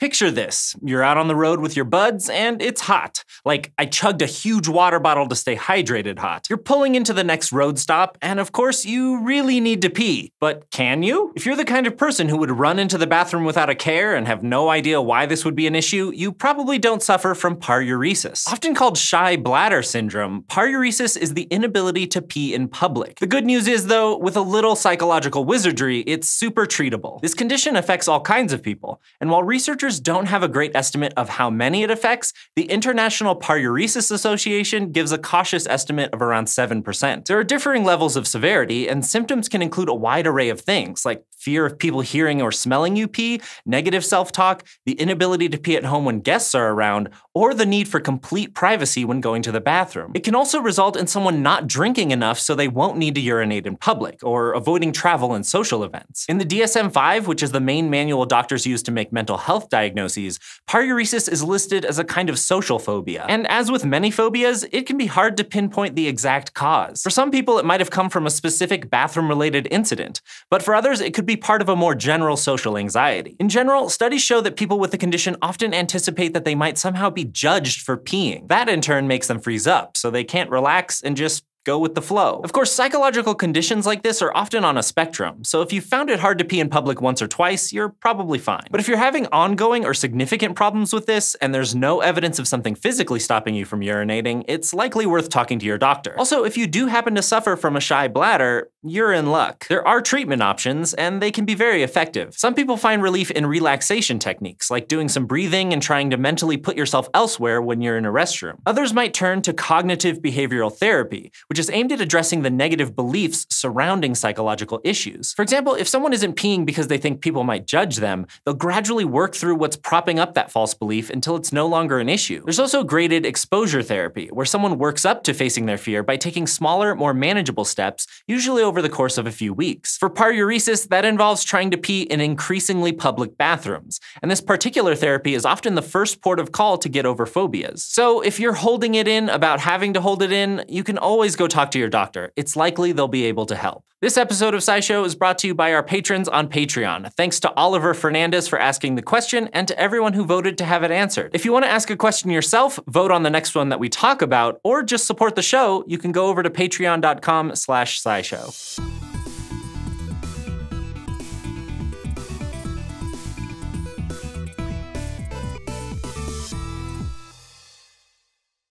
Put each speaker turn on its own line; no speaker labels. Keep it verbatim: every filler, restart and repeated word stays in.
Picture this. You're out on the road with your buds and it's hot. Like, I chugged a huge water bottle to stay hydrated hot. You're pulling into the next road stop, and of course, you really need to pee. But can you? If you're the kind of person who would run into the bathroom without a care and have no idea why this would be an issue, you probably don't suffer from paruresis. Often called shy bladder syndrome, paruresis is the inability to pee in public. The good news is, though, with a little psychological wizardry, it's super treatable. This condition affects all kinds of people, and while researchers don't have a great estimate of how many it affects, the International Paruresis Association gives a cautious estimate of around seven percent. There are differing levels of severity, and symptoms can include a wide array of things, like fear of people hearing or smelling you pee, negative self-talk, the inability to pee at home when guests are around, or the need for complete privacy when going to the bathroom. It can also result in someone not drinking enough so they won't need to urinate in public, or avoiding travel and social events. In the D S M five, which is the main manual doctors use to make mental health diagnoses, paruresis is listed as a kind of social phobia. And as with many phobias, it can be hard to pinpoint the exact cause. For some people, it might have come from a specific bathroom-related incident, but for others, it could be part of a more general social anxiety. In general, studies show that people with the condition often anticipate that they might somehow be judged for peeing. That in turn makes them freeze up, so they can't relax and just go with the flow. Of course, psychological conditions like this are often on a spectrum, so if you found it hard to pee in public once or twice, you're probably fine. But if you're having ongoing or significant problems with this, and there's no evidence of something physically stopping you from urinating, it's likely worth talking to your doctor. Also, if you do happen to suffer from a shy bladder, you're in luck. There are treatment options, and they can be very effective. Some people find relief in relaxation techniques, like doing some breathing and trying to mentally put yourself elsewhere when you're in a restroom. Others might turn to cognitive behavioral therapy, which is aimed at addressing the negative beliefs surrounding psychological issues. For example, if someone isn't peeing because they think people might judge them, they'll gradually work through what's propping up that false belief until it's no longer an issue. There's also graded exposure therapy, where someone works up to facing their fear by taking smaller, more manageable steps, usually over the course of a few weeks. For paruresis, that involves trying to pee in increasingly public bathrooms, and this particular therapy is often the first port of call to get over phobias. So if you're holding it in about having to hold it in, you can always go talk to your doctor. It's likely they'll be able to help. This episode of SciShow is brought to you by our patrons on Patreon. Thanks to Oliver Fernandez for asking the question, and to everyone who voted to have it answered. If you want to ask a question yourself, vote on the next one that we talk about, or just support the show, you can go over to patreon dot com slash scishow.